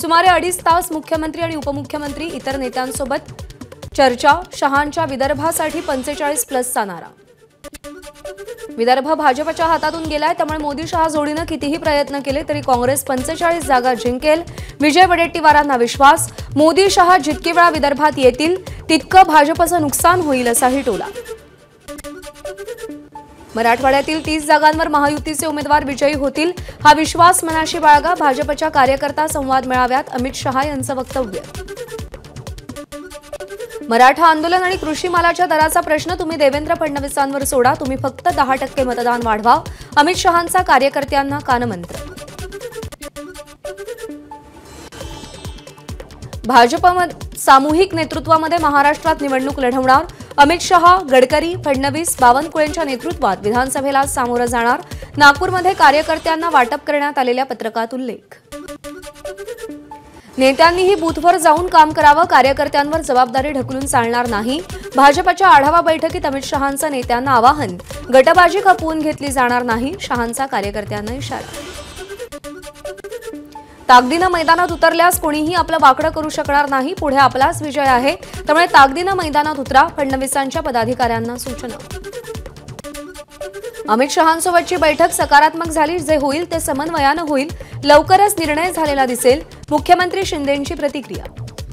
सुमारे 2.5 तास मुख्यमंत्री आणि उपमुख्यमंत्री इतर नेत्यांसोबत चर्चा। शहांच्या विदर्भासाठी 45+ नारा। विदर्भ भाजपच्या हातातून गेलाय, त्यामुळे मोदी शहा जोडीने कितीही प्रयत्न केले तरी काँग्रेस 45 जागा जिंकेल। विजय वडेट्टीवारांना विश्वास, मोदी शहा जितके वेळा विदर्भात येतील तितकं भाजपचं नुकसान होईल असाही टोला। मराठवाड्यातील 30 जागांवर महायुतीचे उमेदवार विजयी होतील, हा विश्वास मनाशी बाळगा। भाजपच्या कार्यकर्ता संवाद मेळाव्यात अमित शहा यांचं वक्तव्य। मराठा आंदोलन आणि कृषी मालाच्या दराचा प्रश्न तुम्ही देवेंद्र फडणवीसांवर सोडा, तुम्ही फक्त 10% मतदान वाढवा। अमित शहांचा कार्यकर्त्यांना कानमंत्र। भाजप सामूहिक नेतृत्वामध्ये महाराष्ट्रात निवडणूक लढवणार। अमित शहा, गडकरी, फडणवीस, बावनकुळेंच्या नेतृत्वात विधानसभेला सामोरं जाणार। नागपूरमध्ये कार्यकर्त्यांना वाटप करण्यात आलेल्या पत्रकात उल्लेख। नेत्यांनीही बूथवर जाऊन काम करावं, कार्यकर्त्यांवर जबाबदारी ढकलून चालणार नाही। भाजपच्या आढावा बैठकीत अमित शहांचं नेत्यांना आवाहन, गटबाजी खपवून घेतली जाणार नाही। शहांचा कार्यकर्त्यांना इशारा। ताकदीनं मैदानात उतरल्यास कोणीही आपलं वाकडं करू शकणार नाही, पुढे आपलाच विजय आहे, त्यामुळे ताकदीनं मैदानात उतरा। फडणवीसांच्या पदाधिकाऱ्यांना सूचना। अमित शहांसोबतची बैठक सकारात्मक झाली, जे होईल ते समन्वयानं होईल, लवकरच निर्णय झालेला दिसेल। मुख्यमंत्री शिंदेंची प्रतिक्रिया।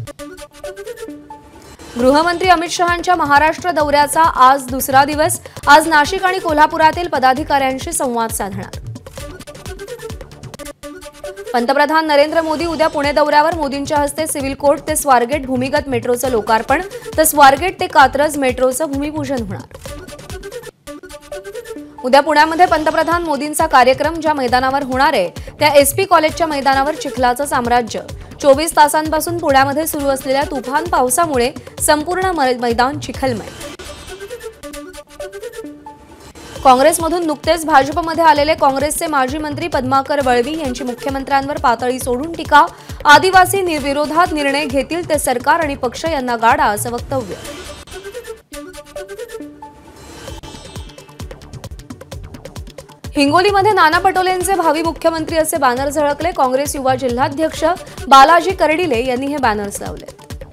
गृहमंत्री अमित शहांच्या महाराष्ट्र दौऱ्याचा आज दुसरा दिवस। आज नाशिक आणि कोल्हापुरातील पदाधिकाऱ्यांशी संवाद साधणार। पंतप्रधान नरेंद्र मोदी उद्या पुणे दौऱ्यावर। मोदींच्या हस्ते सिव्हिल कोर्ट ते स्वारगेट भूमिगत मेट्रोचं लोकार्पण, तर स्वारगेट ते कात्रज मेट्रोचं भूमिपूजन होणार। उद्या पुण्यामध्ये पंतप्रधान मोदींचा कार्यक्रम ज्या मैदानावर होणार आहे त्या एसपी कॉलेजच्या मैदानावर चिखलाचं साम्राज्य। 24 तासांपासून पुण्यामध्ये सुरू असलेल्या तुफान पावसामुळे संपूर्ण मैदान चिखलमय। काँग्रेसमधून नुकतेच भाजपमध्ये आलेले काँग्रेसचे माजी मंत्री पद्माकर वळवी यांची मुख्यमंत्र्यांवर पातळी सोडून टीका। आदिवासी विरोधात निर्णय घेतील ते सरकार आणि पक्ष यांना गाडा, असं वक्तव्य। हिंगोलीमध्ये नाना पटोलेंचे भावी मुख्यमंत्री असे बॅनर झळकले। काँग्रेस युवा जिल्हाध्यक्ष बालाजी कर्डिले यांनी हे बॅनर्स लावले।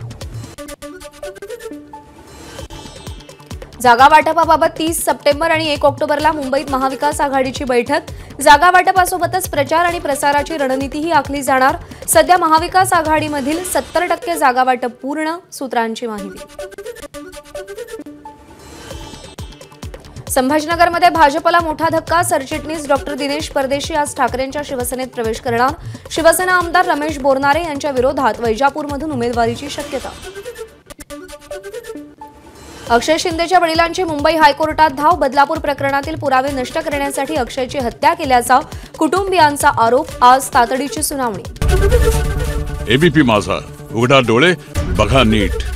जागा वाटपाबाबत 30 सप्टेंबर आणि 1 ऑक्टोबरला मुंबईत महाविकास आघाडीची बैठक। जागा वाटपासोबतच प्रचार आणि प्रसाराची रणनीतीही आखली जाणार। सध्या महाविकास आघाडीमधील 70% जागा वाटप पूर्ण, सूत्रांची माहिती। संभाजीनगरमध्ये भाजपला मोठा धक्का। सरचिटणीस डॉक्टर दिनेश परदेशी आज ठाकरेंच्या शिवसेनेत प्रवेश करणार। शिवसेना आमदार रमेश बोरनारे यांच्या विरोधात वैजापूरमधून उमेदवारीची शक्यता। अक्षय शिंदेच्या वडिलांची मुंबई हायकोर्टात धाव। बदलापूर प्रकरणातील पुरावे नष्ट करण्यासाठी अक्षयची हत्या केल्याचा कुटुंबियांचा आरोप। आज तातडीची सुनावणी। एबीपी माझा, उघडा डोळे बघा नीट।